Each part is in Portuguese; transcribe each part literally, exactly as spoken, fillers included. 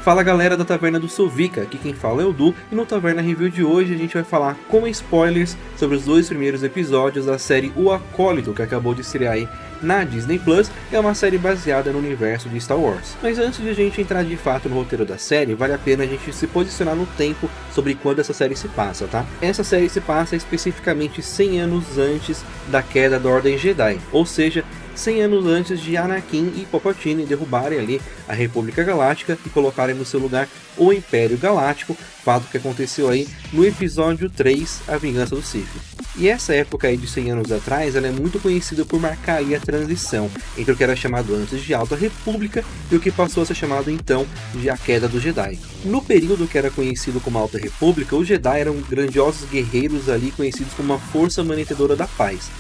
Fala galera da Taverna do Sovica, aqui quem fala é o Du, e no Taverna Review de hoje a gente vai falar com spoilers sobre os dois primeiros episódios da série O Acólito, que acabou de estrear aí na Disney Plus, que é uma série baseada no universo de Star Wars. Mas antes de a gente entrar de fato no roteiro da série, vale a pena a gente se posicionar no tempo sobre quando essa série se passa, tá? Essa série se passa especificamente cem anos antes da queda da Ordem Jedi, ou seja, cem anos antes de Anakin e Palpatine derrubarem ali a República Galáctica e colocarem no seu lugar o Império Galáctico, fato que aconteceu aí no episódio três, A Vingança do Sith. E essa época aí de cem anos atrás, ela é muito conhecida por marcar aí a transição entre o que era chamado antes de Alta República e o que passou a ser chamado então de a Queda dos Jedi. No período que era conhecido como Alta República, os Jedi eram grandiosos guerreiros ali conhecidos como uma força mantenedora da paz.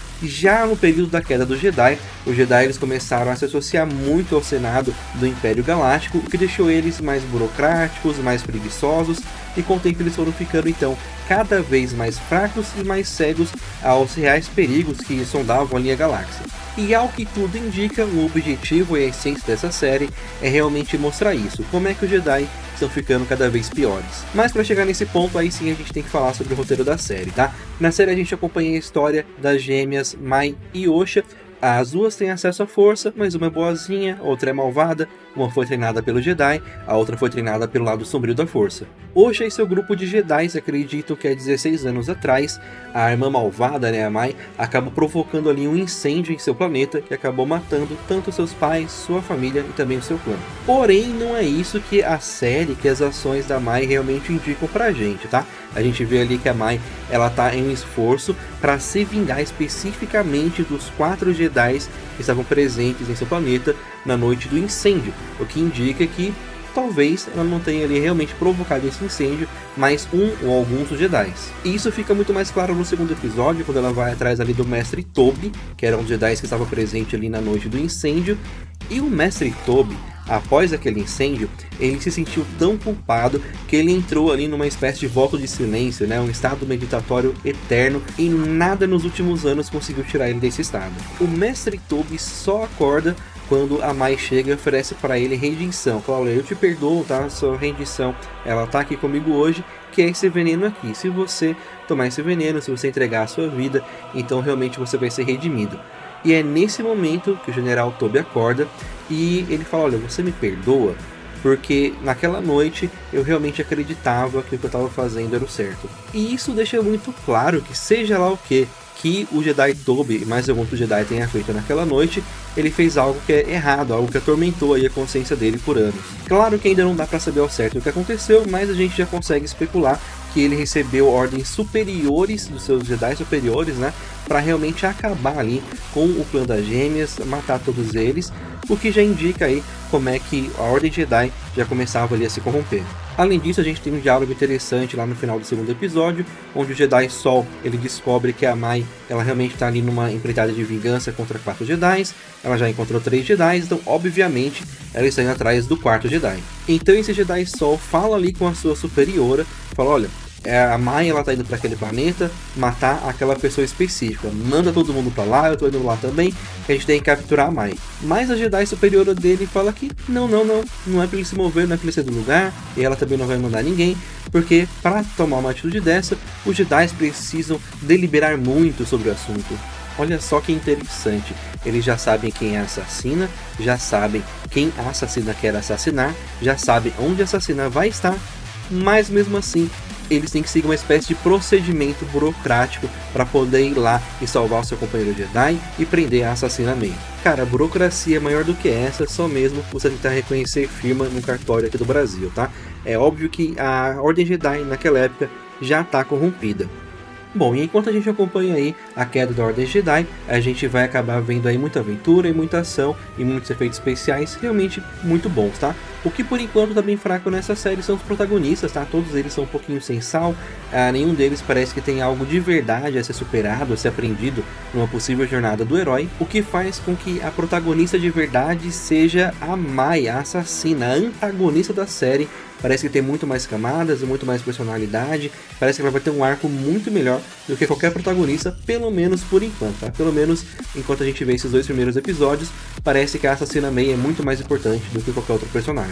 Já no período da queda dos Jedi, os Jedi eles começaram a se associar muito ao Senado do Império Galáctico, o que deixou eles mais burocráticos, mais preguiçosos, e com o tempo eles foram ficando então cada vez mais fracos e mais cegos aos reais perigos que sondavam ali a galáxia. E ao que tudo indica, o objetivo e a essência dessa série é realmente mostrar isso, como é que os Jedi estão ficando cada vez piores. Mas para chegar nesse ponto, aí sim a gente tem que falar sobre o roteiro da série, tá? Na série a gente acompanha a história das gêmeas Mai e Osha. As duas têm acesso à força, mas uma é boazinha, outra é malvada, uma foi treinada pelo Jedi, a outra foi treinada pelo lado sombrio da força. Osha e seu grupo de Jedi acreditam que há dezesseis anos atrás, a irmã malvada, né, a Mai, acabou provocando ali um incêndio em seu planeta que acabou matando tanto seus pais, sua família e também o seu clã. Porém, não é isso que a série, que as ações da Mai realmente indicam pra gente, tá? A gente vê ali que a Mai, ela tá em um esforço para se vingar especificamente dos quatro Jedi que estavam presentes em seu planeta na noite do incêndio, o que indica que talvez ela não tenha ali realmente provocado esse incêndio, mas um ou alguns dos Jedi. E isso fica muito mais claro no segundo episódio, quando ela vai atrás ali do Mestre Tobi, que era um Jedi que estava presente ali na noite do incêndio, e o Mestre Tobi, após aquele incêndio, ele se sentiu tão culpado que ele entrou ali numa espécie de voto de silêncio, né? Um estado meditatório eterno, e nada nos últimos anos conseguiu tirar ele desse estado. O Mestre Tobi só acorda quando a Mai chega e oferece para ele redenção. Fala, olha, eu te perdoo, tá? Sua rendição, ela tá aqui comigo hoje, que é esse veneno aqui. Se você tomar esse veneno, se você entregar a sua vida, então realmente você vai ser redimido. E é nesse momento que o General Tobi acorda e ele fala, olha, você me perdoa? Porque naquela noite eu realmente acreditava que o que eu estava fazendo era o certo. E isso deixa muito claro que seja lá o que que o Jedi Tobi e mais algum outro Jedi tenha feito naquela noite, ele fez algo que é errado, algo que atormentou aí a consciência dele por anos. Claro que ainda não dá para saber ao certo o que aconteceu, mas a gente já consegue especular que ele recebeu ordens superiores dos seus Jedi superiores, né, para realmente acabar ali com o clã das gêmeas, matar todos eles, o que já indica aí como é que a Ordem Jedi já começava ali a se corromper. Além disso, a gente tem um diálogo interessante lá no final do segundo episódio, onde o Jedi Sol ele descobre que a Mai ela realmente está ali numa empreitada de vingança contra quatro Jedi. Ela já encontrou três Jedi, então obviamente ela está indo atrás do quarto Jedi. Então esse Jedi Sol fala ali com a sua superiora, fala, olha, a Mai ela tá indo para aquele planeta matar aquela pessoa específica, manda todo mundo para lá, eu tô indo lá também, que a gente tem que capturar a Mai. Mas a Jedi superiora dele fala que não, não, não, não é para ele se mover, não é para ele sair do lugar, e ela também não vai mandar ninguém, porque para tomar uma atitude dessa, os Jedi precisam deliberar muito sobre o assunto. Olha só que interessante, eles já sabem quem é a assassina, já sabem quem a assassina quer assassinar, já sabem onde a assassina vai estar, mas mesmo assim eles têm que seguir uma espécie de procedimento burocrático para poder ir lá e salvar o seu companheiro Jedi e prender a assassina Mai. Cara, a burocracia é maior do que essa, só mesmo você tentar reconhecer firma no cartório aqui do Brasil, tá? É óbvio que a Ordem Jedi naquela época já está corrompida. Bom, e enquanto a gente acompanha aí a queda da Ordem Jedi, a gente vai acabar vendo aí muita aventura e muita ação e muitos efeitos especiais realmente muito bons, tá? O que por enquanto tá bem fraco nessa série são os protagonistas, tá? Todos eles são um pouquinho sem sal, ah, nenhum deles parece que tem algo de verdade a ser superado, a ser aprendido numa possível jornada do herói, o que faz com que a protagonista de verdade seja a Mai, a assassina, a antagonista da série. Parece que tem muito mais camadas e muito mais personalidade, parece que ela vai ter um arco muito melhor do que qualquer protagonista, pelo menos por enquanto, tá? Pelo menos enquanto a gente vê esses dois primeiros episódios, parece que a assassina Mai é muito mais importante do que qualquer outro personagem.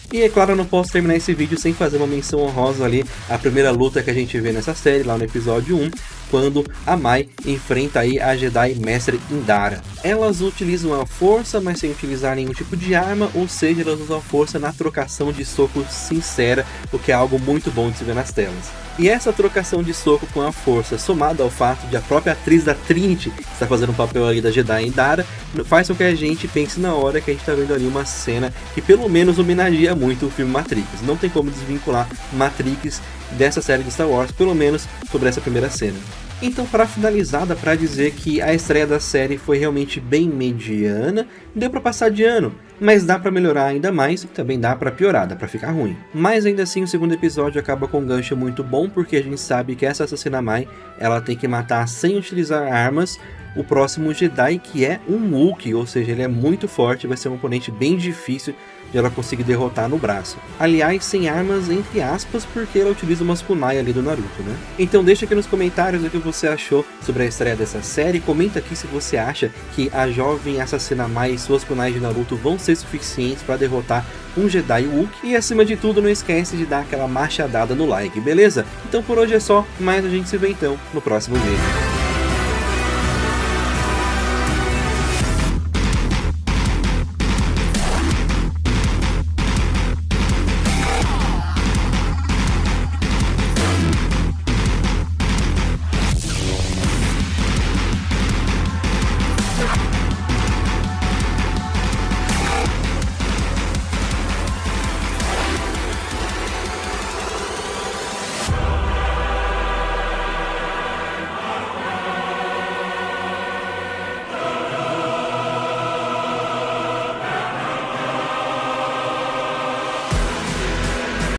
E é claro, eu não posso terminar esse vídeo sem fazer uma menção honrosa ali à primeira luta que a gente vê nessa série, lá no episódio um, quando a Mai enfrenta aí a Jedi Mestre Indara. Elas utilizam a força, mas sem utilizar nenhum tipo de arma, ou seja, elas usam a força na trocação de soco sincera, o que é algo muito bom de se ver nas telas. E essa trocação de soco com a força, somada ao fato de a própria atriz da Trinity estar fazendo o papel ali da Jedi Indara, faz com que a gente pense na hora que a gente está vendo ali uma cena que pelo menos homenageia muito o filme Matrix. Não tem como desvincular Matrix dessa série de Star Wars, pelo menos sobre essa primeira cena. Então, para finalizar, dá pra dizer que a estreia da série foi realmente bem mediana, deu pra passar de ano, mas dá pra melhorar ainda mais e também dá pra piorar, dá pra ficar ruim. Mas ainda assim, o segundo episódio acaba com um gancho muito bom, porque a gente sabe que essa assassina Mai, ela tem que matar sem utilizar armas o próximo Jedi, que é um Wookiee, ou seja, ele é muito forte, vai ser um oponente bem difícil de ela conseguir derrotar no braço. Aliás, sem armas entre aspas, porque ela utiliza umas kunai ali do Naruto, né? Então deixa aqui nos comentários o que você achou sobre a estreia dessa série, comenta aqui se você acha que a jovem assassina Mai e suas kunai de Naruto vão ser suficientes para derrotar um Jedi Wookiee, e acima de tudo não esquece de dar aquela machadada no like, beleza? Então por hoje é só, mas a gente se vê então no próximo vídeo.